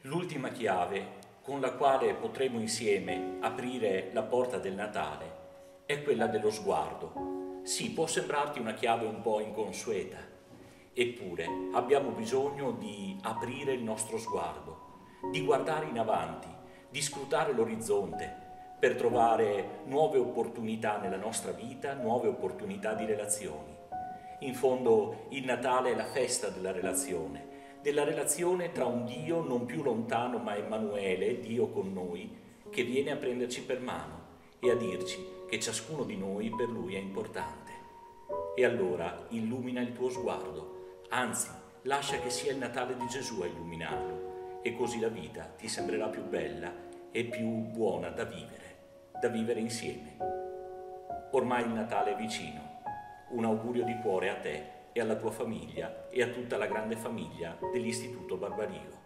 L'ultima chiave con la quale potremo insieme aprire la porta del Natale è quella dello sguardo. Sì, può sembrarti una chiave un po' inconsueta, eppure abbiamo bisogno di aprire il nostro sguardo, di guardare in avanti, di scrutare l'orizzonte per trovare nuove opportunità nella nostra vita, nuove opportunità di relazioni. In fondo il Natale è la festa della relazione tra un Dio non più lontano ma Emanuele, Dio con noi, che viene a prenderci per mano e a dirci che ciascuno di noi per Lui è importante. E allora illumina il tuo sguardo, anzi lascia che sia il Natale di Gesù a illuminarlo, e così la vita ti sembrerà più bella e più buona da vivere insieme. Ormai il Natale è vicino. Un augurio di cuore a te e alla tua famiglia e a tutta la grande famiglia dell'Istituto Barbario.